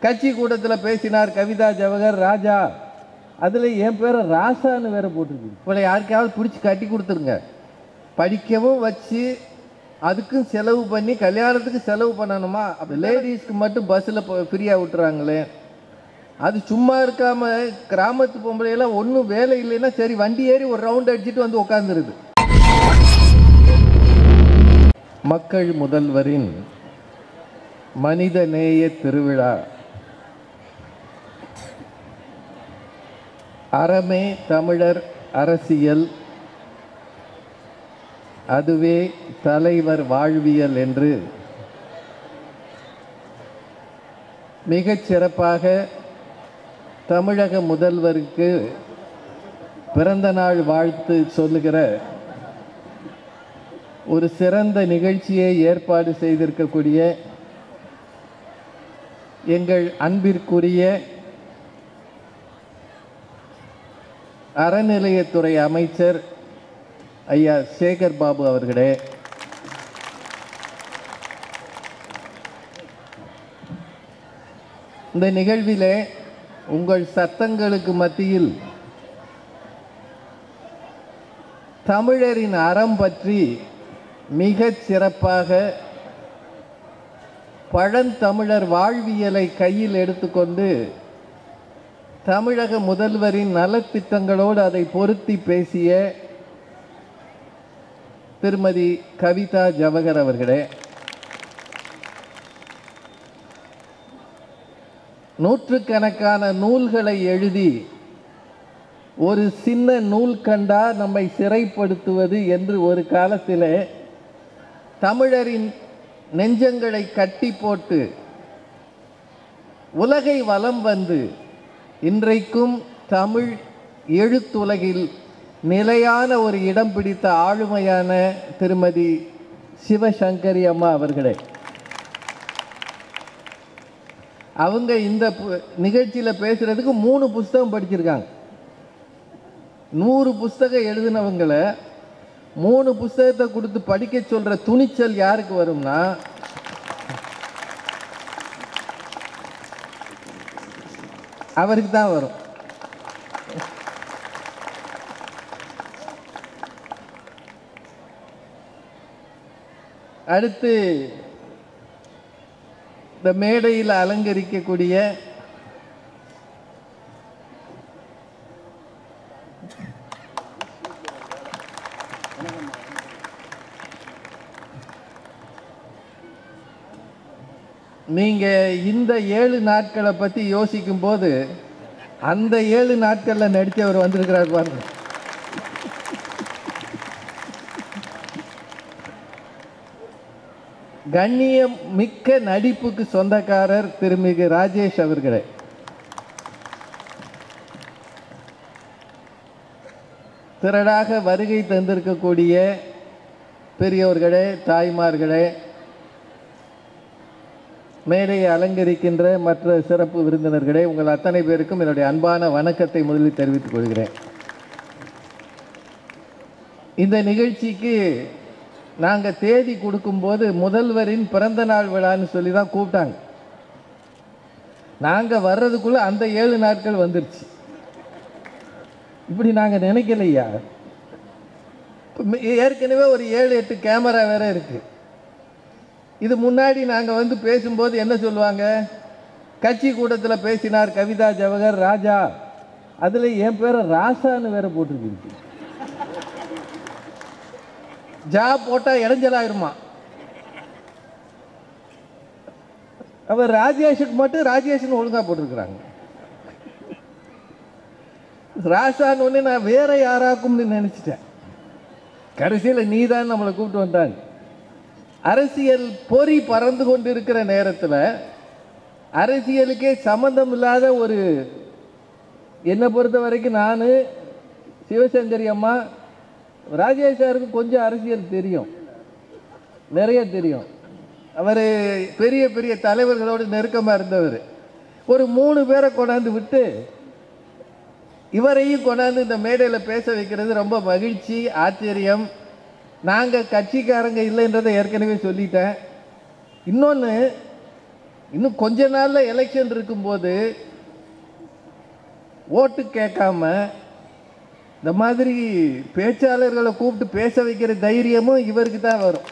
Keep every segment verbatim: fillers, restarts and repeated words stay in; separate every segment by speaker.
Speaker 1: கட்சி கூட்டத்தில் பேசினார் கவிதா ஜவஹர் ராஜா. அதில் என் பேரை ராசான்னு வேற போட்டிருக்கு. இப்போ யாருக்காவது பிடிச்சி கட்டி கொடுத்துருங்க. படிக்கவும் வச்சு அதுக்கும் செலவு பண்ணி கல்யாணத்துக்கு செலவு பண்ணணுமா? அப்போ லேடிஸ்க்கு மட்டும் பஸ்ஸில் ஃப்ரீயாக விட்டுறாங்களே. அது சும்மா இருக்காமல் கிராமத்து பொம்பளையெல்லாம் ஒன்றும் வேலை இல்லைன்னா சரி வண்டி ஏறி ஒரு ரவுண்ட் அடிச்சுட்டு வந்து உட்காந்துருது. மக்கள் முதல்வரின் மனித நேய திருவிழா. அறமே தமிழர் அரசியல், அதுவே தலைவர் வாழ்வியல் என்று மிகச் சிறப்பாக தமிழக முதல்வருக்கு பிறந்த நாள் வாழ்த்து சொல்லுகிற ஒரு சிறந்த நிகழ்ச்சியை ஏற்பாடு செய்திருக்கக்கூடிய எங்கள் அன்பிற்குரிய அறநிலையத்துறை அமைச்சர் ஐயா சேகர் பாபு அவர்களே, இந்த நிகழ்விலே உங்கள் சத்தங்களுக்கு மத்தியில் தமிழரின் அறம் பற்றி மிகச் சிறப்பாக பழந்தமிழர் வாழ்வியலை கையில் எடுத்துக்கொண்டு தமிழக முதல்வரின் நலத்திட்டங்களோடு அதை பொருத்தி பேசிய திருமதி கவிதா ஜவஹர் அவர்களே, நூற்றுக்கணக்கான நூல்களை எழுதி ஒரு சின்ன நூல் கண்டா நம்மை சிறைப்படுத்துவது என்று ஒரு காலத்தில் தமிழரின் நெஞ்சங்களை கட்டி போட்டு உலகை வலம் வந்து இன்றைக்கும் தமிழ் எழுத்துலகில் நிலையான ஒரு இடம் பிடித்த ஆளுமையான திருமதி சிவசங்கரி அம்மா அவர்களே, அவங்க இந்த நிகழ்ச்சியில் பேசுறதுக்கு மூணு புஸ்தகம் படிச்சிருக்காங்க. நூறு புஸ்தகம் எழுதினவங்களை மூணு புஸ்தகத்தை கொடுத்து படிக்க சொல்ற துணிச்சல் யாருக்கு வரும்னா அவருக்கு தான் வரும். அடுத்து இந்த மேடையில் அலங்கரிக்கக்கூடிய நீங்க இந்த ஏழு நாட்களை பத்தி யோசிக்கும் போது அந்த ஏழு நாட்கள்ல நடிச்சவர் வந்திருக்கிறார் பாருங்க. கண்ணியம் மிக்க நடிப்புக்கு சொந்தக்காரர் திருமிகு ராஜேஷ் அவர்களே, திரளாக வருகை தந்திருக்கக்கூடிய பெரியோர்களே, தாய்மார்களே, மேடையை அலங்கரிக்கின்ற மற்ற சிறப்பு விருந்தினர்களே, உங்கள் அத்தனை பேருக்கும் என்னுடைய அன்பான வணக்கத்தை முதலில் தெரிவித்துக் கொள்கிறேன். இந்த நிகழ்ச்சிக்கு நாங்கள் தேதி கொடுக்கும்போது முதல்வரின் பிறந்த நாள் விழான்னு சொல்லி தான் கூப்பிட்டாங்க. நாங்கள் வர்றதுக்குள்ளே அந்த ஏழு நாட்கள் வந்துருச்சு. இப்படி நாங்கள் நினைக்கலையா? ஏற்கனவே ஒரு ஏழு எட்டு கேமரா வேற இருக்கு. இது முன்னாடி நாங்கள் வந்து பேசும்போது என்ன சொல்லுவாங்க, கட்சி கூட்டத்தில் பேசினார் கவிதா ஜவஹர் ராஜா. அதில் என் பேரை ராசான்னு வேற போட்டிருக்கு. ஜா போட்டால் இடைஞ்சலாயிருமா? அவர் ராஜேஷுக்கு மட்டும் ராஜேஷ்னு ஒழுங்காக போட்டிருக்கிறாங்க. ராசான்னு ஒன்று நான் வேற யாராக்கும்னு நினச்சிட்டேன். கடைசியில் நீ தான் நம்மளை கூப்பிட்டு வந்தாங்க. அரசியல் பொறி பறந்து கொண்டு இருக்கிற நேரத்தில் அரசியலுக்கே சம்பந்தம் இல்லாத ஒரு, என்னை பொறுத்த வரைக்கும் நான் சிவசங்கரி அம்மா, ராஜேஷ் சாருக்கு கொஞ்சம் அரசியல் தெரியும், நிறைய தெரியும். அவர் பெரிய பெரிய தலைவர்களோடு நெருக்கமாக இருந்தவர். ஒரு மூணு பேரை கொண்டாந்து விட்டு இவரையும் கொண்டாந்து இந்த மேடையில் பேச வைக்கிறது ரொம்ப மகிழ்ச்சி, ஆச்சரியம். நாங்கள் கட்சிக்காரங்க இல்லைன்றதை ஏற்கனவே சொல்லிட்டேன். இன்னொன்று, இன்னும் கொஞ்ச நாளில் எலெக்ஷன் இருக்கும்போது ஓட்டு கேட்காம இந்த மாதிரி பேச்சாளர்களை கூப்பிட்டு பேச வைக்கிற தைரியமும் இவருக்கு தான் வரும்.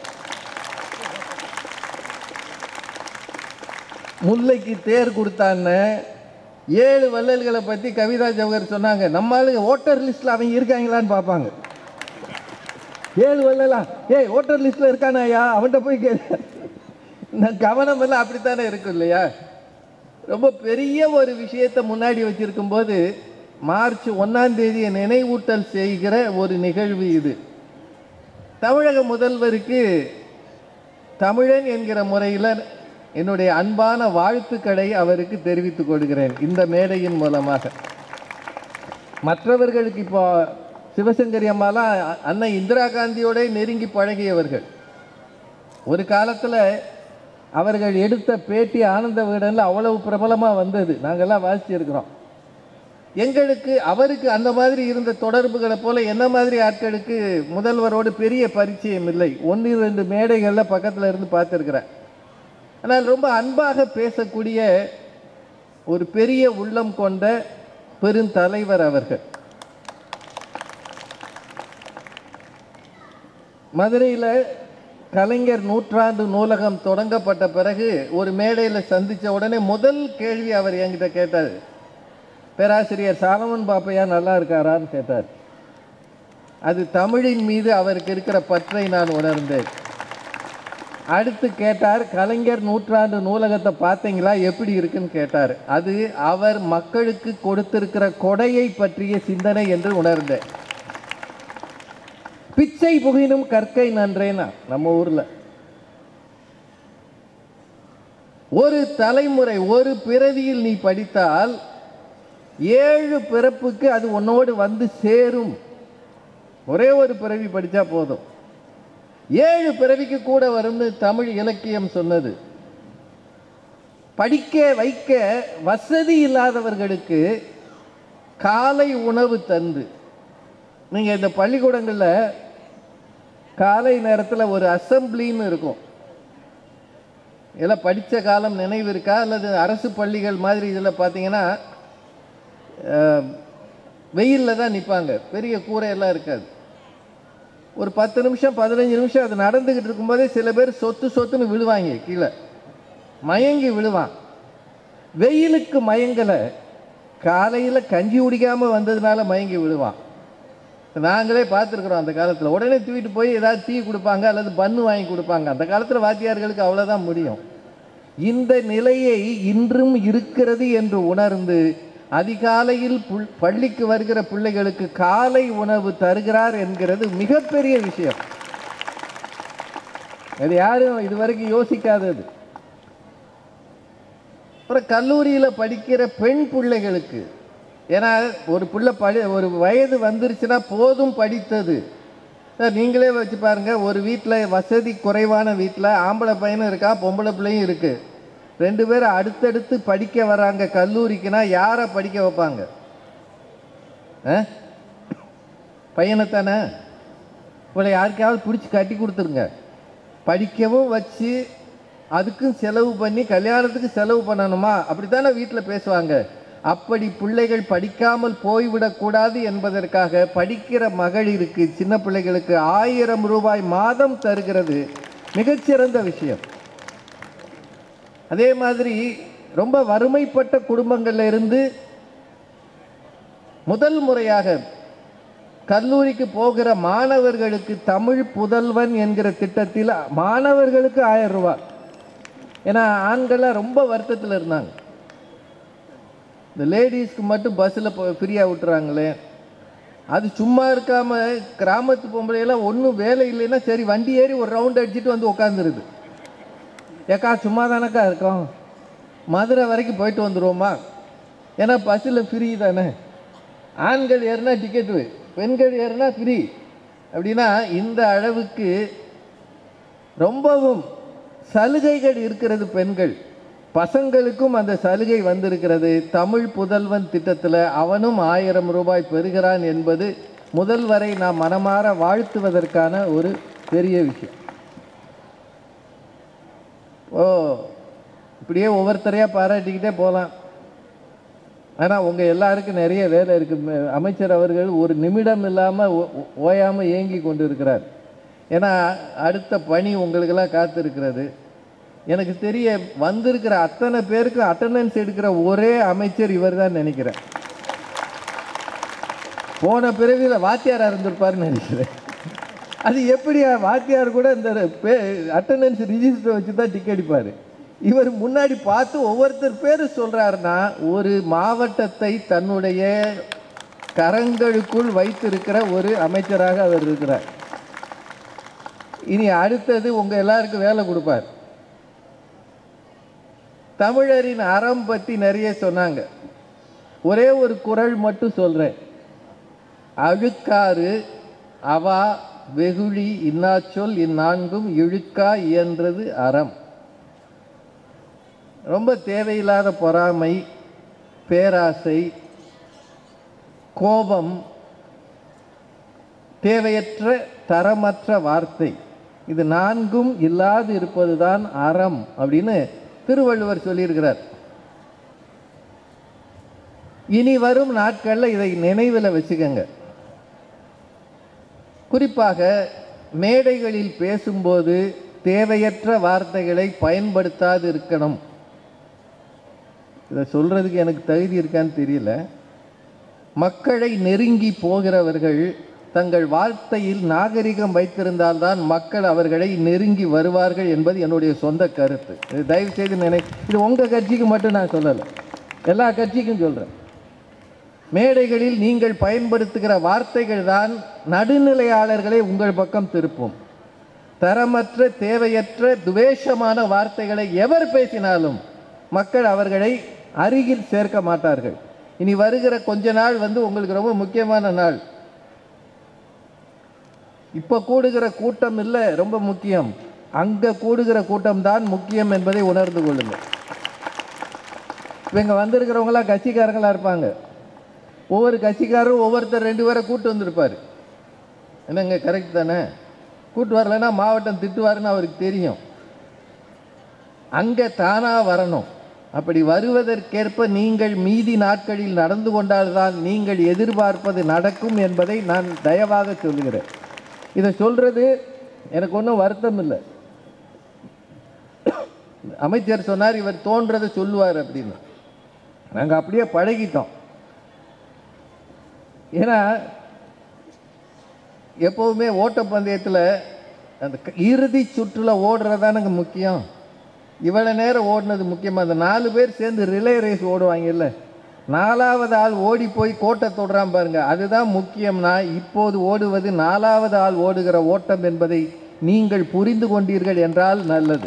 Speaker 1: முல்லைக்கு தேர் கொடுத்தான்னு ஏழு வள்ளல்களை பற்றி கவிதா ஜவஹர் சொன்னாங்க. நம்மளுக்கு ஓட்டர் லிஸ்ட்டில் அவங்க இருக்காங்களான்னு பார்ப்பாங்க. ஏழு வள்ளலா, ஏய் ஓட்டர் லிஸ்ட்டில் இருக்கானாயா, அவன்கிட்ட போய் கே கவனம் எல்லாம் அப்படித்தானே இருக்கும் இல்லையா? ரொம்ப பெரிய ஒரு விஷயத்தை முன்னாடி வச்சிருக்கும் போது மார்ச் ஒன்றாம் தேதியை நினைவூட்டல் செய்கிற ஒரு நிகழ்வு இது. தமிழக முதல்வருக்கு தமிழன் என்கிற முறையில் என்னுடைய அன்பான வாழ்த்துக்களை அவருக்கு தெரிவித்துக் கொள்கிறேன் இந்த மேடையின் மூலமாக. மற்றவர்களுக்கு இப்போ சிவசங்கரி அம்மாலாம் அன்னை இந்திரா காந்தியோட நெருங்கி பழகியவர்கள். ஒரு காலத்தில் அவர்கள் எடுத்த பேட்டி ஆனந்த விகடனில் அவ்வளவு பிரபலமாக வந்தது, நாங்கள்லாம் வாசிச்சிருக்கிறோம். எங்களுக்கு அவருக்கு அந்த மாதிரி இருந்த தொடர்புகளை போல என்ன மாதிரி ஆட்களுக்கு முதல்வரோடு பெரிய பரிச்சயம் இல்லை. ஒன்று ரெண்டு மேடைகளில் பக்கத்தில் இருந்து பார்த்துருக்கிறேன். ஆனால் ரொம்ப அன்பாக பேசக்கூடிய ஒரு பெரிய உள்ளம் கொண்ட பெருந்தலைவர் அவர்கள். மதுரையில் கலைஞர் நூற்றாண்டு நூலகம் தொடங்கப்பட்ட பிறகு ஒரு மேடையில் சந்தித்த உடனே முதல் கேள்வி அவர் என்கிட்ட கேட்டார், பேராசிரியர் சாலமன் பாப்பையா நல்லா இருக்காரான்னு கேட்டார். அது தமிழின் மீது அவருக்கு இருக்கிற பற்றை நான் உணர்ந்தேன். அடுத்து கேட்டார், கலைஞர் நூற்றாண்டு நூலகத்தை பார்த்தீங்களா, எப்படி இருக்குன்னு கேட்டார். அது அவர் மக்களுக்கு கொடுத்திருக்கிற கொடையை பற்றிய சிந்தனை என்று உணர்ந்தேன். பிச்சை புகினும் கற்கை நன்றேனா நம்ம ஊர்ல ஒரு தலைமுறை ஒரு பிறவியில் நீ படித்தால் ஏழு பிறப்புக்கு அது உன்னோடு வந்து சேரும். ஒரே ஒரு பிறவி படித்தா போதும், ஏழு பிறவிக்கு கூட வரும்னு தமிழ் இலக்கியம் சொன்னது. படிக்க வைக்க வசதி இல்லாதவர்களுக்கு காலை உணவு தந்து, நீங்கள் இந்த பள்ளிக்கூடங்களில் காலை நேரத்தில் ஒரு அசம்பிளின்னு இருக்கும். இதெல்லாம் படித்த காலம் நினைவு இருக்கா? அல்லது அரசு பள்ளிகள் மாதிரி இதில் பார்த்தீங்கன்னா வெயிலில் தான் நிற்பாங்க, பெரிய கூரையெல்லாம் இருக்காது. ஒரு பத்து நிமிஷம் பதினஞ்சு நிமிஷம் அது நடந்துக்கிட்டு இருக்கும்போதே சில பேர் சொத்து சொத்துன்னு விழுவாங்க, கீழே மயங்கி விழுவான். வெயிலுக்கு மயங்கலை, காலையில் கஞ்சி குடிக்காமல் வந்ததுனால மயங்கி விழுவான். நாங்களே பார்த்துருக்குறோம் அந்த காலத்தில். உடனே தூக்கிட்டு போய் ஏதாவது டீ கொடுப்பாங்க அல்லது பன்னு வாங்கி கொடுப்பாங்க. அந்த காலத்தில் வாத்தியார்களுக்கு அவ்வளோதான் முடியும். இந்த நிலையை இன்றும் இருக்கிறது என்று உணர்ந்து அதிகாலையில் பள்ளிக்கு வருகிற பிள்ளைகளுக்கு காலை உணவு தருகிறார் என்கிறது மிகப்பெரிய விஷயம். அது யாரும் இதுவரைக்கும் யோசிக்காதது. அப்புறம் கல்லூரியில் படிக்கிற பெண் பிள்ளைகளுக்கு, ஏன்னா ஒரு பிள்ளை படி ஒரு வயது வந்துருச்சுன்னா போதும் படித்தது. நீங்களே வச்சு பாருங்கள், ஒரு வீட்டில் வசதி குறைவான வீட்டில் ஆம்பளை பையனும் இருக்கா, பொம்பளை பிள்ளையும் இருக்குது. ரெண்டு பேரும் அடுத்தடுத்து படிக்க வராங்க கல்லூரிக்குன்னா யாரை படிக்க வைப்பாங்க? பையனைத்தானே. இவளை யாருக்காவது பிடிச்சி கட்டி கொடுத்துருங்க, படிக்கவும் வச்சு அதுக்கும் செலவு பண்ணி கல்யாணத்துக்கு செலவு பண்ணணுமா, அப்படித்தானே வீட்டில் பேசுவாங்க. அப்படி பிள்ளைகள் படிக்காமல் போய்விடக்கூடாது என்பதற்காக படிக்கிற மகளிருக்கு, சின்ன பிள்ளைகளுக்கு ஆயிரம் ரூபாய் மாதம் தருகிறது மிகச்சிறந்த விஷயம். அதே மாதிரி ரொம்ப வறுமைப்பட்ட குடும்பங்களில் இருந்து முதல் முறையாக கல்லூரிக்கு போகிற மாணவர்களுக்கு தமிழ் புதல்வன் என்கிற திட்டத்தில் மாணவர்களுக்கு ஆயிரம் ரூபாய். ஏன்னா ஆண்கள்லாம் ரொம்ப வருத்தத்தில் இருந்தாங்க, இந்த லேடிஸ்க்கு மட்டும் பஸ்ஸில் ஃப்ரீயாக விட்டுறாங்களே. அது சும்மா இருக்காமல் கிராமத்து பொம்பளையெல்லாம் ஒன்றும் வேலை இல்லைன்னா சரி வண்டி ஏறி ஒரு ரவுண்ட் அடிச்சுட்டு வந்து உட்காந்துருது. ஏக்கா சும்மா தானக்கா இருக்கோம், மதுரை வரைக்கும் போயிட்டு வந்துடுவோமா, ஏன்னா பஸ்ஸில் ஃப்ரீ தானே. ஆண்கள் ஏறினா டிக்கெட்டு, பெண்கள் ஏறினா ஃப்ரீ. அப்படின்னா இந்த அளவுக்கு ரொம்பவும் சலுகைகள் இருக்கிறது. பெண்கள் பசங்களுக்கும் அந்த சலுகை வந்திருக்கிறது. தமிழ் புதல்வன் திட்டத்தில் அவனும் ஆயிரம் ரூபாய் பெறுகிறான் என்பது முதல்வரை நாம் மனமாற வாழ்த்துவதற்கான ஒரு பெரிய விஷயம். ஓ இப்படியே ஒவ்வொருத்தரையாக பாராட்டிக்கிட்டே போகலாம். ஆனால் உங்கள் எல்லாருக்கும் நிறைய வேலை இருக்குது. அமைச்சர் அவர்கள் ஒரு நிமிடம் இல்லாமல் ஓயாமல் ஏங்கி கொண்டு இருக்கிறார். ஏன்னா அடுத்த பணி உங்களுக்கெல்லாம் காத்திருக்கிறது. எனக்கு தெரிய வந்திருக்கிற அத்தனை பேருக்கு அட்டண்டன்ஸ் எடுக்கிற ஒரே அமைச்சர் இவர் தான் நினைக்கிறேன். போன பிறவியில் வாத்தியாராக இருந்திருப்பாருன்னு நினைக்கிறேன். அது எப்படியா வாத்தியார் கூட இந்த அட்டண்டன்ஸ் ரிஜிஸ்டர் வச்சு தான் டிக்கெட் அடிப்பார். இவர் முன்னாடி பார்த்து ஒவ்வொருத்தர் பேர் சொல்கிறாருன்னா ஒரு மாவட்டத்தை தன்னுடைய கரங்களுக்குள் வைத்திருக்கிற ஒரு அமைச்சராக அவர் இருக்கிறார். இனி அடுத்தது உங்கள் எல்லாருக்கும் வேலை கொடுப்பார். தமிழரின் அறம் பற்றி நிறைய சொன்னாங்க. ஒரே ஒரு குறள் மட்டும் சொல்கிறேன். அழுக்காறு அவா வெகுளி இன்னாச்சொல் இந்நான்கும் இழுக்கா இயன்றது அறம். ரொம்ப தேவையில்லாத பொறாமை, பேராசை, கோபம், தேவையற்ற தரமற்ற வார்த்தை, இது நான்கும் இல்லாது இருப்பது தான் அறம் அப்படின்னு திருவள்ளுவர் சொல்லியிருக்கிறார். இனி வரும் நாட்களில் இதை நினைவில் வச்சுக்கங்க. குறிப்பாக மேடைகளில் பேசும்போது தேவையற்ற வார்த்தைகளை பயன்படுத்தாது இருக்கணும். இதை சொல்கிறதுக்கு எனக்கு தகுதி இருக்கான்னு தெரியல. மக்களை நெருங்கி போகிறவர்கள் தங்கள் வார்த்தையில் நாகரிகம் வைத்திருந்தால்தான் மக்கள் அவர்களை நெருங்கி வருவார்கள் என்பது என்னுடைய சொந்த கருத்து. இது தயவு செய்து நினை இது உங்கள் கட்சிக்கு மட்டும் நான் சொல்லலை, எல்லா கட்சிக்கும் சொல்கிறேன். மேடைகளில் நீங்கள் பயன்படுத்துகிற வார்த்தைகள் தான் நடுநிலையாளர்களை உங்கள் பக்கம் திருப்பும். தரமற்ற தேவையற்ற துவேஷமான வார்த்தைகளை எவர் பேசினாலும் மக்கள் அவர்களை அருகில் சேர்க்க மாட்டார்கள். இனி வருகிற கொஞ்ச நாள் வந்து உங்களுக்கு ரொம்ப முக்கியமான நாள். இப்போ கூடுகிற கூட்டம் இல்லை ரொம்ப முக்கியம், அங்கே கூடுகிற கூட்டம் தான் முக்கியம் என்பதை உணர்ந்து கொள்ளுங்கள். இப்போ இங்கே வந்திருக்கிறவங்களாம் கட்சிக்காரங்களாக இருப்பாங்க. ஒவ்வொரு கட்சிக்காரரும் ஒவ்வொருத்தர் ரெண்டு பேரை கூட்டு வந்திருப்பார். என்னங்க கரெக்ட் தானே? கூட்டு வரலைன்னா மாவட்டம் திட்டுவாருன்னு அவருக்கு தெரியும். அங்கே தானாக வரணும். அப்படி வருவதற்கேற்ப நீங்கள் மீதி நாட்களில் நடந்து கொண்டால்தான் நீங்கள் எதிர்பார்ப்பது நடக்கும் என்பதை நான் தயவாக சொல்கிறேன். இதை சொல்கிறது எனக்கு ஒன்றும் வருத்தம் இல்லை. அமைச்சர் சொன்னார் இவர் தோன்றதை சொல்லுவார் அப்படின்னு. நாங்கள் அப்படியே பழகிட்டோம். ஏன்னா எப்போவுமே ஓட்டப்பந்தயத்தில் அந்த இறுதி சுற்றில் ஓடுறதானுங்க முக்கியம். இவ்வளோ நேரம் ஓடினது முக்கியமாக. அந்த நாலு பேர் சேர்ந்து ரிலே ரேஸ் ஓடுவாங்கல்ல, நாலாவது ஆள் ஓடி போய் கோட்டை தொடுறான் பாருங்க, அதுதான் முக்கியம்னா இப்போது ஓடுவது நாலாவது ஆள் ஓடுகிற ஓட்டம் என்பதை நீங்கள் புரிந்து கொண்டீர்கள் என்றால் நல்லது.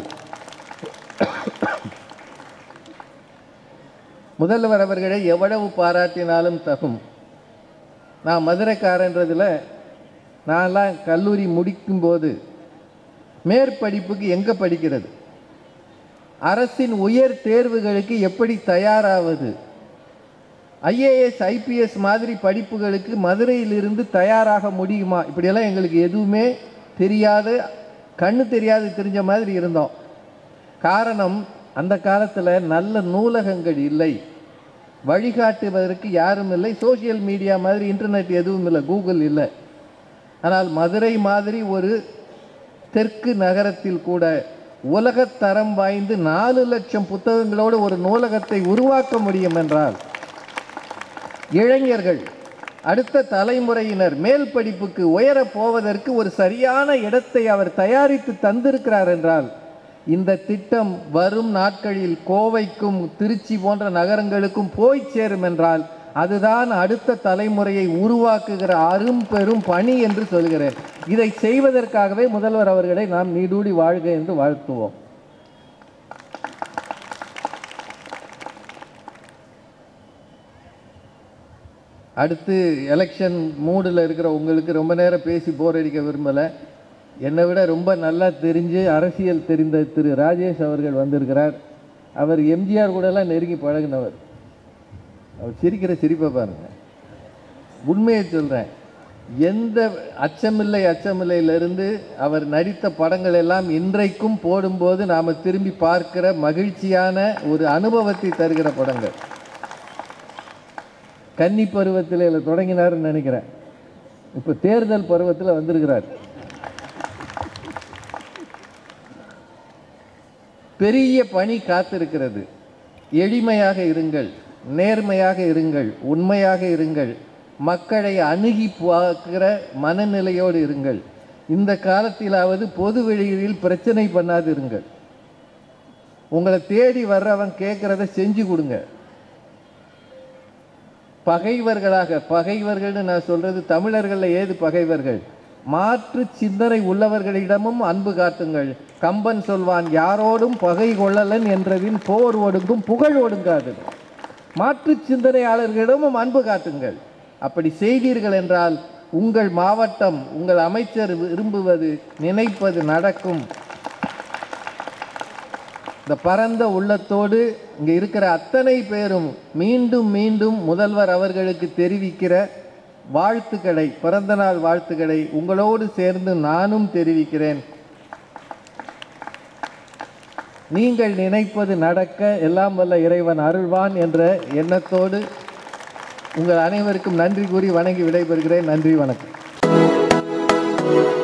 Speaker 1: முதல்வர் அவர்களை எவ்வளவு பாராட்டினாலும் தகும். நான் மதுரைக்காரன்றதில் நான்லாம் கல்லூரி முடிக்கும்போது மேற்படிப்புக்கு எங்கே படிக்கிறது, அரசின் உயர் தேர்வுகளுக்கு எப்படி தயாராவது, ஐஏஎஸ் ஐபிஎஸ் மாதிரி படிப்புகளுக்கு மதுரையிலிருந்து தயாராக முடியுமா, இப்படியெல்லாம் எங்களுக்கு எதுவுமே தெரியாது, கண்ணு தெரியாது தெரிஞ்ச மாதிரி இருந்தோம். காரணம் அந்த காலத்தில் நல்ல நூலகங்கள் இல்லை, வழிகாட்டுவதற்கு யாரும் இல்லை, சோசியல் மீடியா மாதிரி இன்டர்நெட் எதுவும் இல்லை, கூகுள் இல்லை. ஆனால் மதுரை மாதிரி ஒரு தெற்கு நகரத்தில் கூட உலகத்தரம் வாய்ந்து நாலு லட்சம் புத்தகங்களோடு ஒரு நூலகத்தை உருவாக்க முடியும் என்றால் இளைஞர்கள் அடுத்த தலைமுறையினர் மேல் படிப்புக்கு உயரப் போவதற்கு ஒரு சரியான இடத்தை அவர் தயாரித்து தந்திருக்கிறார் என்றால் இந்த திட்டம் வரும் நாட்களில் கோவைக்கும் திருச்சி போன்ற நகரங்களுக்கும் போய் சேரும் என்றால் அதுதான் அடுத்த தலைமுறையை உருவாக்குகிற அரும் பெரும் பணி என்று சொல்கிறேன். இதை செய்வதற்காகவே முதல்வர் அவர்களை நாம் நீடூடி வாழ்க என்று வாழ்த்துவோம். அடுத்து எலெக்ஷன் மூடில் இருக்கிற உங்களுக்கு ரொம்ப நேரம் பேசி போர் அடிக்க விரும்பலை. என்னை விட ரொம்ப நல்லா தெரிஞ்சு அரசியல் தெரிந்த திரு ராஜேஷ் அவர்கள் வந்திருக்கிறார். அவர் எம்ஜிஆர் கூடலாம் நெருங்கி பழகினவர். அவர் சிரிக்கிற சிரிப்பை பாருங்கள். உண்மையை சொல்கிறேன். எந்த அச்சமில்லை அச்சமில்லையிலிருந்து அவர் நடித்த படங்கள் எல்லாம் இன்றைக்கும் போடும்போது நாம் திரும்பி பார்க்கிற மகிழ்ச்சியான ஒரு அனுபவத்தை தருகிற படங்கள். கன்னி பருவத்தில் தொடங்கினார்னு நினைக்கிறேன், இப்போ தேர்தல் பருவத்தில் வந்திருக்கிறார். பெரிய பணி காத்திருக்கிறது. எளிமையாக இருங்கள், நேர்மையாக இருங்கள், உண்மையாக இருங்கள், மக்களை அணுகி பார்க்கிற மனநிலையோடு இருங்கள். இந்த காலத்திலாவது பொது வெளியில் பிரச்சனை பண்ணாது இருங்கள். உங்களை தேடி வர்றவன் கேட்குறத செஞ்சு கொடுங்க. பகைவர்களாக, பகைவர்கள்னு நான் சொல்கிறது தமிழர்களில் ஏது பகைவர்கள், மாற்று சிந்தனை உள்ளவர்களிடமும் அன்பு காட்டுங்கள். கம்பன் சொல்வான், யாரோடும் பகை கொள்ளலன் என்றதின் போர் ஒடுங்கும் புகழ் ஒடுங்காது. மாற்று சிந்தனையாளர்களிடமும் அன்பு காட்டுங்கள். அப்படி செய்தீர்கள் என்றால் உங்கள் மாவட்டம், உங்கள் அமைச்சர் விரும்புவது, நினைப்பது நடக்கும். இந்த பரந்த உள்ளத்தோடு இங்கே இருக்கிற அத்தனை பேரும் மீண்டும் மீண்டும் முதல்வர் அவர்களுக்கு தெரிவிக்கிற வாழ்த்துக்களை, பிறந்தநாள் வாழ்த்துக்களை உங்களோடு சேர்ந்து நானும் தெரிவிக்கிறேன். நீங்கள் நினைப்பது நடக்க எல்லாம் வல்ல இறைவன் அருள்வான் என்ற எண்ணத்தோடு உங்கள் அனைவருக்கும் நன்றி கூறி வணங்கி விடைபெறுகிறேன். நன்றி, வணக்கம்.